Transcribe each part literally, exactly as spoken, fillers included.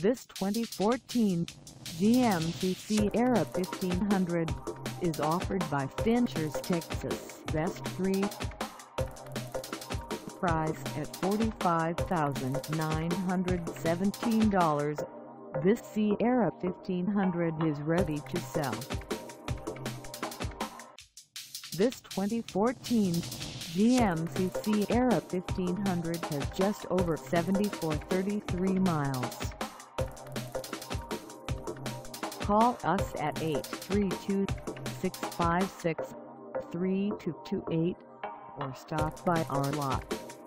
This twenty fourteen G M C Sierra fifteen hundred is offered by Finchers Texas Best three. Priced at forty-five thousand nine hundred seventeen dollars, this Sierra fifteen hundred is ready to sell. This twenty fourteen G M C Sierra fifteen hundred has just over seventy-four thousand thirty-three miles. Call us at eight three two, six five six, three two two eight or stop by our lot.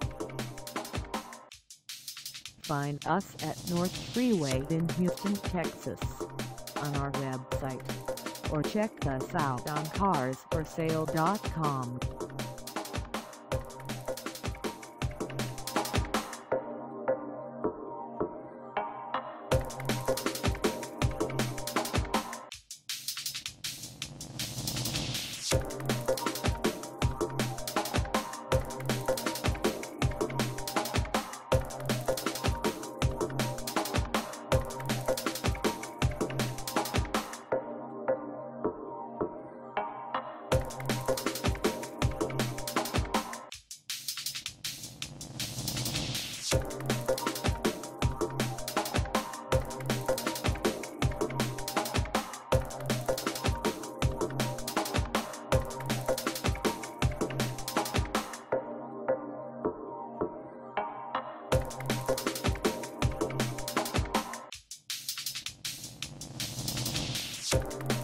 Find us at North Freeway in Houston, Texas on our website, or check us out on cars for sale dot com. You